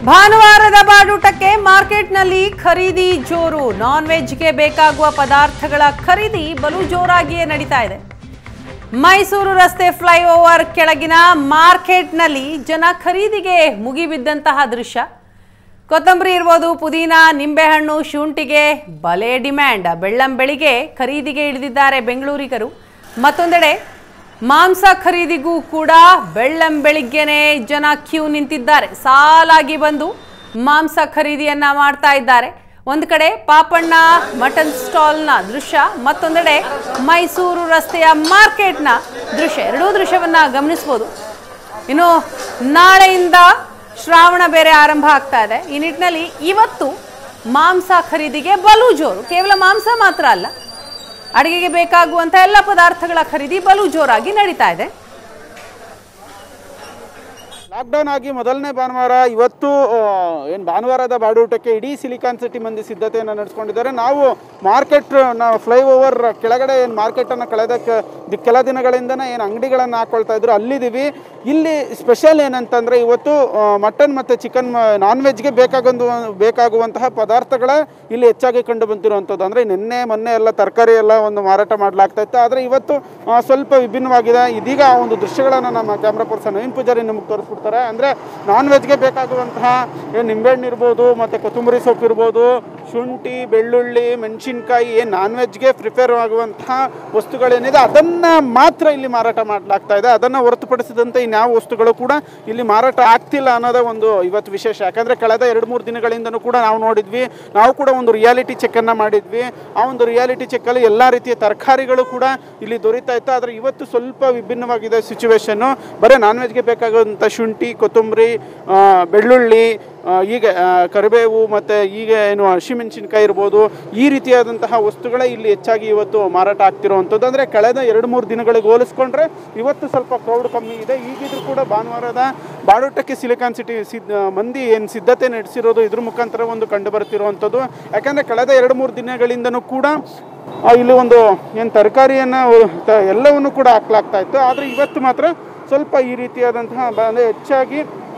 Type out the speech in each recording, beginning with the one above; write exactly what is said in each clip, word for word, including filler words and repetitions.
ಭಾನುವಾರದ ಬಾಡೂಟಕ್ಕೆ ಮಾರ್ಕೆಟ್ನಲ್ಲಿ ಖರೀದಿ ಜೋರು. ನಾನ್ ವೆಜ್ಗೆ ಬೇಕಾಗುವ ಪದಾರ್ಥಗಳ ಖರೀದಿ ಬಲು ಜೋರಾಗಿಯೇ ನಡೀತಾ ಇದೆ. ಮೈಸೂರು ರಸ್ತೆ ಫ್ಲೈಓವರ್ ಕೆಳಗಿನ ಮಾರ್ಕೆಟ್ನಲ್ಲಿ ಜನ ಖರೀದಿಗೆ ಮುಗಿಬಿದ್ದಂತಹ ದೃಶ್ಯ. ಕೊತ್ತಂಬರಿ ಇರ್ಬೋದು, ಪುದೀನ, ನಿಂಬೆಹಣ್ಣು, ಶುಂಠಿಗೆ ಬಲೆ ಡಿಮ್ಯಾಂಡ್. ಬೆಳ್ಳಂಬೆಳಿಗ್ಗೆ ಖರೀದಿಗೆ ಇಳಿದಿದ್ದಾರೆ ಬೆಂಗಳೂರಿಗರು. ಮತ್ತೊಂದೆಡೆ ಮಾಂಸ ಖರೀದಿಗೂ ಕೂಡ ಬೆಳ್ಳಂಬೆಳಿಗ್ಗೆನೆ ಜನ ಕ್ಯೂ ನಿಂತಿದ್ದಾರೆ. ಸಾಲಾಗಿ ಬಂದು ಮಾಂಸ ಖರೀದಿಯನ್ನ ಮಾಡ್ತಾ ಇದ್ದಾರೆ. ಒಂದು ಕಡೆ ಪಾಪಣ್ಣ ಮಟನ್ ಸ್ಟಾಲ್ನ ದೃಶ್ಯ, ಮತ್ತೊಂದೆಡೆ ಮೈಸೂರು ರಸ್ತೆಯ ಮಾರ್ಕೆಟ್ನ ದೃಶ್ಯ. ಎರಡೂ ದೃಶ್ಯವನ್ನ ಗಮನಿಸಬಹುದು. ಇನ್ನು ನಾಳೆಯಿಂದ ಶ್ರಾವಣ ಬೇರೆ ಆರಂಭ ಆಗ್ತಾ ಇದೆ. ಈ ನಿಟ್ಟಿನಲ್ಲಿ ಇವತ್ತು ಮಾಂಸ ಖರೀದಿಗೆ ಬಲು ಜೋರು. ಕೇವಲ ಮಾಂಸ ಮಾತ್ರ ಅಲ್ಲ, ಅಡಿಗೆಗೆ ಬೇಕಾಗುವಂತ ಎಲ್ಲ ಪದಾರ್ಥಗಳ ಖರೀದಿ ಬಲು ಜೋರಾಗಿ ನಡೀತಾ ಇದೆ. ಲಾಕ್ಡೌನ್ ಆಗಿ ಮೊದಲನೇ ಭಾನುವಾರ ಇವತ್ತು ಏನು ಭಾನುವಾರದ ಬಾಡೂಟಕ್ಕೆ ಇಡೀ ಸಿಲಿಕಾನ್ ಸಿಟಿ ಮಂದಿ ಸಿದ್ಧತೆಯನ್ನು ನಡೆಸ್ಕೊಂಡಿದ್ದಾರೆ. ನಾವು ಮಾರ್ಕೆಟ್ ನಾವು ಫ್ಲೈಓವರ್ ಕೆಳಗಡೆ ಏನು ಮಾರ್ಕೆಟನ್ನು ಕಳೆದ ಕೆಲ ದಿನಗಳಿಂದನೇ ಏನು ಅಂಗಡಿಗಳನ್ನು ಹಾಕ್ಕೊಳ್ತಾ ಇದ್ರು ಅಲ್ಲಿದ್ದೀವಿ. ಇಲ್ಲಿ ಸ್ಪೆಷಲ್ ಏನಂತಂದರೆ ಇವತ್ತು ಮಟನ್ ಮತ್ತು ಚಿಕನ್ ನಾನ್ ವೆಜ್ಗೆ ಬೇಕಾಗೊಂದು ಬೇಕಾಗುವಂತಹ ಪದಾರ್ಥಗಳ ಇಲ್ಲಿ ಹೆಚ್ಚಾಗಿ ಕಂಡು ಬಂದಿರುವಂಥದ್ದು. ಅಂದರೆ ನಿನ್ನೆ ಮೊನ್ನೆ ಎಲ್ಲ ತರಕಾರಿ ಎಲ್ಲ ಒಂದು ಮಾರಾಟ ಮಾಡಲಾಗ್ತಾ ಇತ್ತು, ಆದರೆ ಇವತ್ತು ಸ್ವಲ್ಪ ವಿಭಿನ್ನವಾಗಿದೆ. ಇದೀಗ ಆ ಒಂದು ದೃಶ್ಯಗಳನ್ನು ನಮ್ಮ ಕ್ಯಾಮ್ರಾ ಪರ್ಸನ್ ನವೀನ್ ಪೂಜಾರಿ ನಿಮಗೆ ತೋರಿಸ್ಬಿಡ್ತಾರೆ. ಅಂದರೆ ನಾನ್ ವೆಜ್ಗೆ ಬೇಕಾಗುವಂತಹ ಏನು ನಿಂಬೆಹಣ್ಣು ಇರ್ಬೋದು, ಮತ್ತು ಕೊತ್ತಂಬರಿ ಸೊಪ್ಪು ಇರ್ಬೋದು, ಶುಂಠಿ, ಬೆಳ್ಳುಳ್ಳಿ, ಮೆಣಸಿನ್ಕಾಯಿ, ಏನು ನಾನ್ ವೆಜ್ಗೆ ಪ್ರಿಪೇರ್ ಆಗುವಂತಹ ವಸ್ತುಗಳೇನಿದೆ ಅದನ್ನು ಮಾತ್ರ ಇಲ್ಲಿ ಮಾರಾಟ ಮಾಡಲಾಗ್ತಾ ಇದೆ. ಅದನ್ನು ಹೊರತುಪಡಿಸಿದಂತೆ ಇನ್ಯಾವ ವಸ್ತುಗಳು ಕೂಡ ಇಲ್ಲಿ ಮಾರಾಟ ಆಗ್ತಿಲ್ಲ ಅನ್ನೋದೇ ಒಂದು ಇವತ್ತು ವಿಶೇಷ. ಯಾಕಂದರೆ ಕಳೆದ ಎರಡು ಮೂರು ದಿನಗಳಿಂದನೂ ಕೂಡ ನಾವು ನೋಡಿದ್ವಿ, ನಾವು ಕೂಡ ಒಂದು ರಿಯಾಲಿಟಿ ಚೆಕ್ಕನ್ನು ಮಾಡಿದ್ವಿ. ಆ ಒಂದು ರಿಯಾಲಿಟಿ ಚೆಕ್ಕಲ್ಲಿ ಎಲ್ಲ ರೀತಿಯ ತರಕಾರಿಗಳು ಕೂಡ ಇಲ್ಲಿ ದೊರೀತಾ ಇತ್ತು. ಆದರೆ ಇವತ್ತು ಸ್ವಲ್ಪ ವಿಭಿನ್ನವಾಗಿದೆ ಸಿಚುವೇಶನ್ನು. ಬರೀ ನಾನ್ ವೆಜ್ಗೆ ಬೇಕಾಗುವಂಥ ಶುಂಠಿ, ಕೊತ್ತಂಬರಿ, ಬೆಳ್ಳುಳ್ಳಿ, ಈಗ ಕರಿಬೇವು ಮತ್ತು ಈಗ ಏನು ಹಸಿಮೆಣಸಿನ್ಕಾಯಿ ಇರ್ಬೋದು, ಈ ರೀತಿಯಾದಂತಹ ವಸ್ತುಗಳೇ ಇಲ್ಲಿ ಹೆಚ್ಚಾಗಿ ಇವತ್ತು ಮಾರಾಟ ಆಗ್ತಿರುವಂಥದ್ದು. ಅಂದರೆ ಕಳೆದ ಎರಡು ಮೂರು ದಿನಗಳಿಗೆ ಹೋಲಿಸ್ಕೊಂಡ್ರೆ ಇವತ್ತು ಸ್ವಲ್ಪ ಕ್ರೌಡ್ ಕಮ್ಮಿ ಇದೆ. ಈಗಿದ್ರೂ ಕೂಡ ಭಾನುವಾರದ ಬಾಡೂಟಕ್ಕೆ ಸಿಲಿಕಾನ್ ಸಿಟಿ ಸಿದ್ಧ ಮಂದಿ ಏನು ಸಿದ್ಧತೆ ನಡೆಸಿರೋದು ಇದ್ರ ಮುಖಾಂತರ ಒಂದು ಕಂಡು ಬರ್ತಿರುವಂಥದ್ದು. ಯಾಕಂದರೆ ಕಳೆದ ಎರಡು ಮೂರು ದಿನಗಳಿಂದನೂ ಕೂಡ ಇಲ್ಲಿ ಒಂದು ಏನು ತರಕಾರಿಯನ್ನು ಎಲ್ಲವನ್ನು ಕೂಡ ಹಾಕ್ಲಾಗ್ತಾ ಇತ್ತು. ಆದರೆ ಇವತ್ತು ಮಾತ್ರ ಸ್ವಲ್ಪ ಈ ರೀತಿಯಾದಂತಹ ಅಂದರೆ ಹೆಚ್ಚಾಗಿ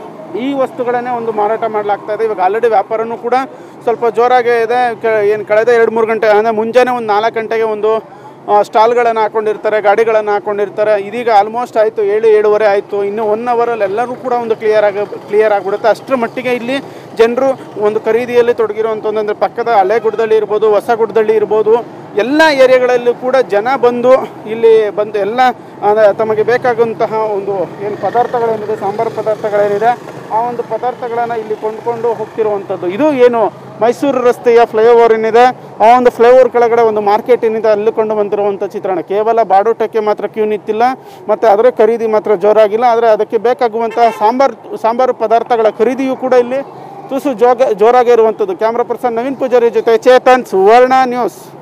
ಈ ವಸ್ತುಗಳನ್ನೇ ಒಂದು ಮಾರಾಟ ಮಾಡಲಾಗ್ತಾ ಇದೆ. ಇವಾಗ ಆಲ್ರೆಡಿ ವ್ಯಾಪಾರನೂ ಕೂಡ ಸ್ವಲ್ಪ ಜೋರಾಗೇ ಇದೆ. ಏನು ಕಳೆದ ಎರಡು ಮೂರು ಗಂಟೆ ಅಂದರೆ ಮುಂಜಾನೆ ಒಂದು ನಾಲ್ಕು ಗಂಟೆಗೆ ಒಂದು ಸ್ಟಾಲ್ಗಳನ್ನು ಹಾಕ್ಕೊಂಡಿರ್ತಾರೆ, ಗಾಡಿಗಳನ್ನು ಹಾಕ್ಕೊಂಡಿರ್ತಾರೆ. ಇದೀಗ ಆಲ್ಮೋಸ್ಟ್ ಆಯಿತು, ಏಳು ಏಳುವರೆ ಆಯಿತು. ಇನ್ನು ಒನ್ ಅವರಲ್ಲಿ ಎಲ್ಲರೂ ಕೂಡ ಒಂದು ಕ್ಲಿಯರ್ ಆಗಿ ಕ್ಲಿಯರ್ ಆಗಿಬಿಡುತ್ತೆ. ಅಷ್ಟರ ಮಟ್ಟಿಗೆ ಇಲ್ಲಿ ಜನರು ಒಂದು ಖರೀದಿಯಲ್ಲಿ ತೊಡಗಿರುವಂಥದ್ದು. ಅಂದರೆ ಪಕ್ಕದ ಹಳೆಗುಡ್ದಳ್ಳಿ ಇರ್ಬೋದು, ಹೊಸಗುಡ್ದಳ್ಳಿ ಇರ್ಬೋದು, ಎಲ್ಲ ಏರಿಯಾಗಳಲ್ಲೂ ಕೂಡ ಜನ ಬಂದು ಇಲ್ಲಿ ಬಂದು ಎಲ್ಲ ತಮಗೆ ಬೇಕಾಗುವಂತಹ ಒಂದು ಏನು ಪದಾರ್ಥಗಳೇನಿದೆ, ಸಾಂಬಾರು ಪದಾರ್ಥಗಳೇನಿದೆ, ಆ ಒಂದು ಪದಾರ್ಥಗಳನ್ನು ಇಲ್ಲಿ ಕೊಂಡ್ಕೊಂಡು ಹೋಗ್ತಿರುವಂಥದ್ದು. ಇದು ಏನು ಮೈಸೂರು ರಸ್ತೆಯ ಫ್ಲೈಓವರ್ ಏನಿದೆ, ಆ ಒಂದು ಫ್ಲೈಓವರ್ ಕೆಳಗಡೆ ಒಂದು ಮಾರ್ಕೆಟ್ ಏನಿದೆ ಅಲ್ಲಿ ಕೊಂಡು ಬಂದಿರುವಂಥ ಚಿತ್ರಣ. ಕೇವಲ ಬಾಡೂಟಕ್ಕೆ ಮಾತ್ರ ಕ್ಯೂ ನಿಂತಿಲ್ಲ, ಮತ್ತು ಅದರ ಖರೀದಿ ಮಾತ್ರ ಜೋರಾಗಿಲ್ಲ. ಆದರೆ ಅದಕ್ಕೆ ಬೇಕಾಗುವಂತಹ ಸಾಂಬಾರು ಸಾಂಬಾರು ಪದಾರ್ಥಗಳ ಖರೀದಿಯೂ ಕೂಡ ಇಲ್ಲಿ ತುಸು ಜೋಗ ಜೋರಾಗಿರುವಂಥದ್ದು. ಕ್ಯಾಮ್ರಾ ಪರ್ಸನ್ ನವೀನ್ ಪೂಜಾರಿ ಜೊತೆ ಚೇತನ್, ಸುವರ್ಣ ನ್ಯೂಸ್.